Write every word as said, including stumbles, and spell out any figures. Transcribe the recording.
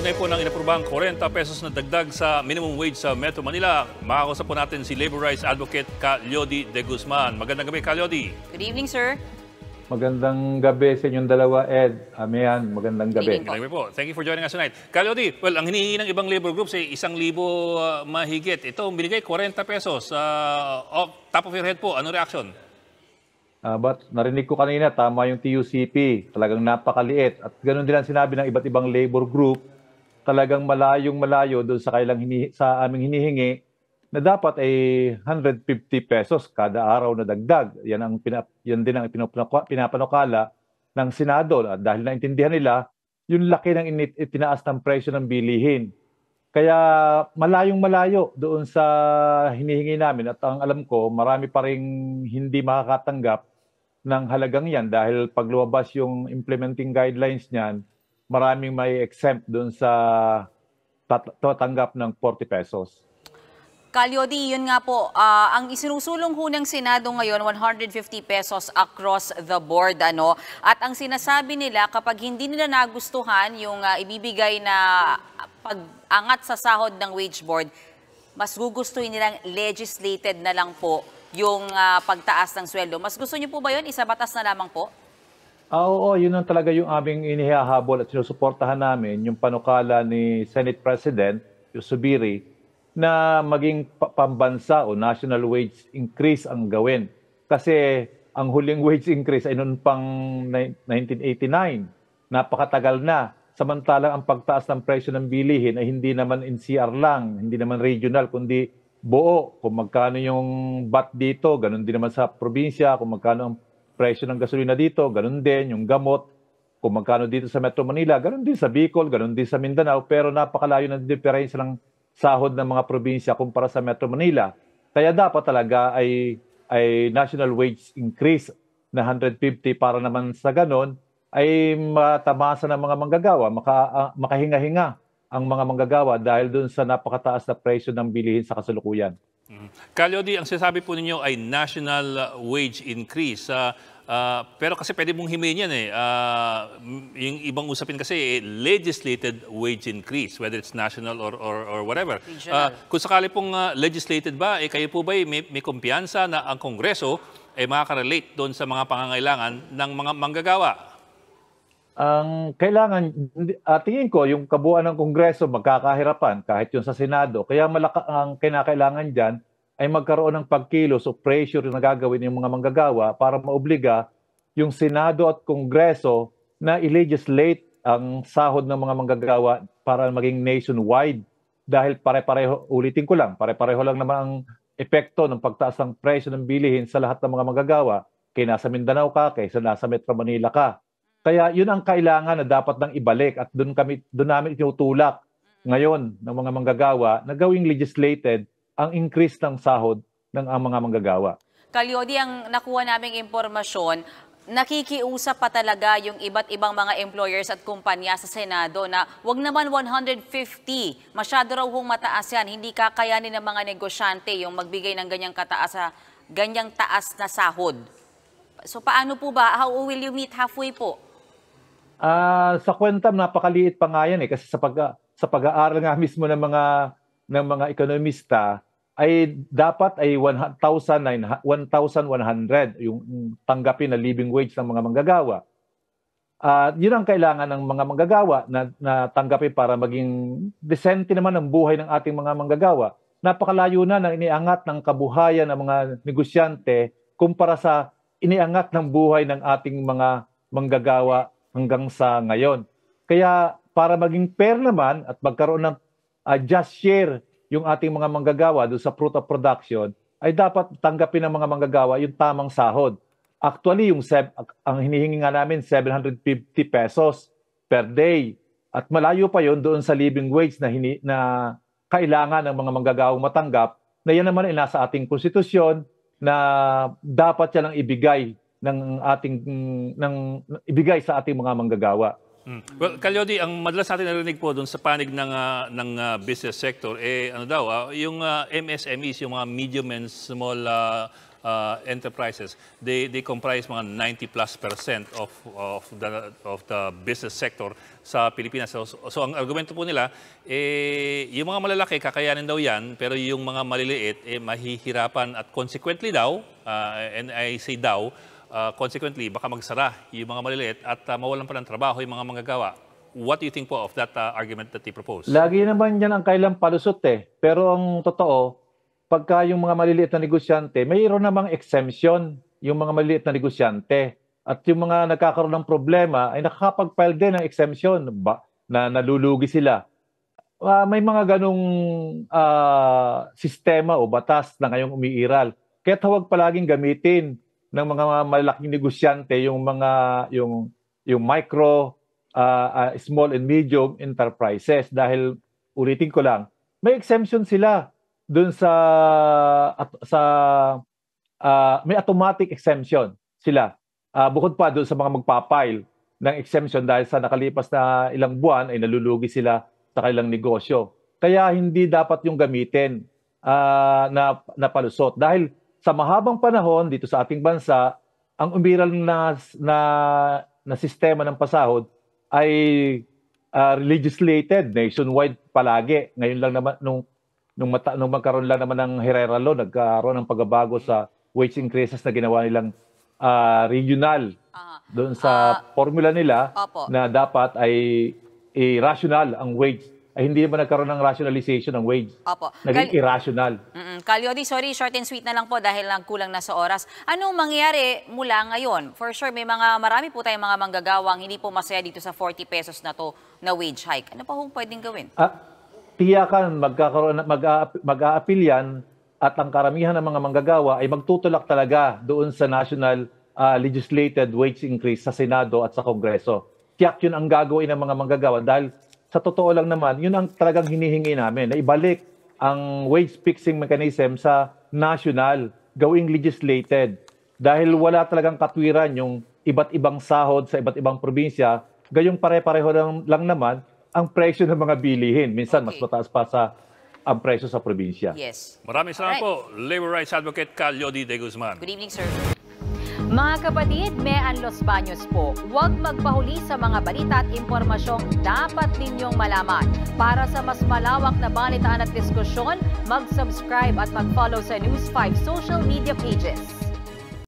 Kaugnay po ng inaprubang forty pesos na dagdag sa minimum wage sa Metro Manila, makakausap po natin si Labor Rights Advocate Calyodi De Guzman. Magandang gabi, Calyodi. Good evening, sir. Magandang gabi sa inyong dalawa, Ed. Amihan, magandang gabi. Magandang gabi po. Thank you for joining us tonight. Calyodi, well, ang hinihingi ng ibang labor groups ay isang libo uh, mahigit. Ito, binigay forty pesos. Uh, off, top of your head po, ano reaction? Uh, but narinig ko kanina, tama yung T U C P. Talagang napakaliit. At ganoon din ang sinabi ng iba't ibang labor group. Talagang malayong malayo doon sa kailang hini, sa aming hinihingi na dapat ay one hundred fifty pesos kada araw na dagdag. Yan ang pinap, yan din ang pinapanukala ng Senado dahil naintindihan nila yung laki ng init, itinaas ng presyo ng bilihin. Kaya malayong malayo doon sa hinihingi namin at ang alam ko marami pa ring hindi makakatanggap ng halagang yan dahil pag lumabas yung implementing guidelines niyan, maraming may exempt doon sa tatanggap ng forty pesos. Calyodi, yun nga po, uh, ang isinusulong ho ng Senado ngayon, one hundred fifty pesos across the board. Ano? At ang sinasabi nila, kapag hindi nila nagustuhan yung uh, ibibigay na pag-angat sa sahod ng wage board, mas gugustuhin nilang legislated na lang po yung uh, pagtaas ng sweldo. Mas gusto niyo po ba yun? Isa batas na lamang po? Ah, oo, yun ang talaga yung aming inihahabol at sinusuportahan namin, yung panukala ni Senate President Yusubiri, na maging pambansa o national wage increase ang gawin. Kasi ang huling wage increase ay noon pang nineteen eighty-nine. Napakatagal na. Samantalang ang pagtaas ng presyo ng bilihin ay hindi naman N C R lang, hindi naman regional, kundi buo. Kung magkano yung B A T dito, ganun din naman sa probinsya. Kung magkano ang presyo ng gasolina dito, ganun din. Yung gamot, kung magkano dito sa Metro Manila, ganun din sa Bicol, ganun din sa Mindanao. Pero napakalayo ng diferensya ng sahod ng mga probinsya kumpara sa Metro Manila. Kaya dapat talaga ay, ay national wage increase na one hundred fifty para naman sa ganon ay matamasa ng mga manggagawa, maka, uh, makahinga-hinga ang mga manggagawa dahil doon sa napakataas na presyo ng bilihin sa kasalukuyan. Mm. Calyodi, ang sinasabi po ninyo ay national wage increase. Uh, uh, pero kasi pwede mong himayin yan eh. Uh, yung ibang usapin kasi eh, legislated wage increase, whether it's national or, or, or whatever. Uh, kung sakali pong uh, legislated ba, eh, kayo po ba eh, may, may kumpiyansa na ang Kongreso ay eh, makaka-relate doon sa mga pangangailangan ng mga manggagawa? Ang kailangan, uh, tingin ko, yung kabuuan ng Kongreso magkakahirapan kahit yung sa Senado. Kaya malaka, ang kinakailangan dyan ay magkaroon ng pagkilos o pressure na gagawin ng mga manggagawa para maobliga yung Senado at Kongreso na i-legislate ang sahod ng mga manggagawa para maging nationwide. Dahil pare-pareho, ulitin ko lang, pare-pareho lang naman ang epekto ng pagtaas ng presyo ng bilihin sa lahat ng mga manggagawa. Kaya nasa Mindanao ka, kaysa nasa Metro Manila ka. Kaya yun ang kailangan na dapat nang ibalik at doon kami doon namin itinutulak ngayon ng mga manggagawa na gawing legislated ang increase ng sahod ng ang mga manggagawa. Calyodi, ang nakuha naming impormasyon, nakikiusap pa talaga yung iba't ibang mga employers at kumpanya sa Senado na wag naman one hundred fifty. Masyado raw hong mataas yan. Hindi kakayanin ng mga negosyante yung magbigay ng ganyang kataas sa ganyang taas na sahod. So paano po ba? How will you meet halfway po? Uh, sa kwenta, napakaliit pa nga yan eh. Kasi sa, pag, sa pag-aaral nga mismo ng mga, ng mga ekonomista, ay dapat ay one thousand one hundred yung tanggapin na living wage ng mga manggagawa. Uh, yun ang kailangan ng mga manggagawa na, na tanggapin para maging decente naman ang buhay ng ating mga manggagawa. Napakalayo na ng iniangat ng kabuhayan ng mga negosyante kumpara sa iniangat ng buhay ng ating mga manggagawa hanggang sa ngayon. Kaya para maging fair naman at magkaroon ng uh, just share yung ating mga manggagawa doon sa fruit of production, ay dapat tanggapin ng mga manggagawa yung tamang sahod. Actually, yung seb, ang hinihingi nga namin, seven hundred fifty pesos per day. At malayo pa yon doon sa living wage na, hini, na kailangan ng mga manggagawang matanggap, na yan naman ay nasa ating konstitusyon na dapat yan ang ibigay ng ating ng ibigay sa ating mga manggagawa. Hmm. Well, Calyodi, ang madalas natin narinig po doon sa panig ng uh, ng uh, business sector eh ano daw uh, yung uh, M S M Es, yung mga medium and small uh, uh, enterprises. They they comprise mga ninety plus percent of of the of the business sector sa Pilipinas. So, so ang argumento po nila, eh, yung mga malalaki kakayanin daw yan, pero yung mga maliliit eh mahihirapan at consequently daw, uh, and I say daw, uh, consequently baka magsara yung mga maliliit at uh, mawalan pa ng trabaho yung mga manggagawa. What do you think po of that uh, argument that they propose? Lagi naman yan ang kailang palusot eh. Pero ang totoo, pagka yung mga maliliit na negosyante, mayroon namang exemption yung mga maliliit na negosyante. At yung mga nagkakaroon ng problema ay nakakapag-file din ng exemption ba, na nalulugi sila. Uh, may mga ganong uh, sistema o batas na ngayong umiiral. Kaya huwag palaging gamitin ng mga malalaking negosyante yung mga yung yung micro Uh, uh, small and medium enterprises dahil ulitin ko lang may exemption sila dun sa at, sa uh, may automatic exemption sila uh, bukod pa dun sa mga magpapile ng exemption dahil sa nakalipas na ilang buwan ay nalulugi sila sa kanilang negosyo, kaya hindi dapat yung gamitin uh, na, na palusot dahil sa mahabang panahon dito sa ating bansa ang umiral na na, na sistema ng pasahod ay uh, legislated nationwide palagi. Ngayon lang naman, nung, nung, mata, nung magkaroon lang naman ng Herrera Law, nagkaroon ng pagbabago sa wage increases na ginawa nilang uh, regional. Uh, doon sa uh, formula nila opo. Na dapat ay irrational ang wage. Ay hindi naman nagkaroon ng rationalization ng wage. Opo. Naging Kal irrational. Mm-mm. Kalyodi, sorry, short and sweet na lang po dahil lang kulang na sa oras. Anong mangyayari mula ngayon? For sure, may mga marami po tayong mga manggagawang hindi po masaya dito sa forty pesos na to na wage hike. Ano pa kung pwedeng gawin? Ah, tiyakan, magkakaroon, mag-a-appeal yan at ang karamihan ng mga manggagawa ay magtutulak talaga doon sa national uh, legislated wage increase sa Senado at sa Kongreso. Tiyak yun ang gagawin ng mga manggagawa dahil sa totoo lang naman, yun ang talagang hinihingi namin, na ibalik ang wage fixing mechanism sa national, gawing legislated. Dahil wala talagang katwiran yung iba't ibang sahod sa iba't ibang probinsya, gayong pare-pareho lang, lang naman ang presyo ng mga bilihin. Minsan, okay. Mas mataas pa sa ang presyo sa probinsya. Yes. Maraming salamat po, Labor Rights Advocate Kalyodi De Guzman. Good evening, sir. Mga kapatid, Mean Los Baños po, huwag magpahuli sa mga balita at impormasyong dapat ninyong malaman. Para sa mas malawak na balitaan at diskusyon, mag-subscribe at mag-follow sa News five social media pages.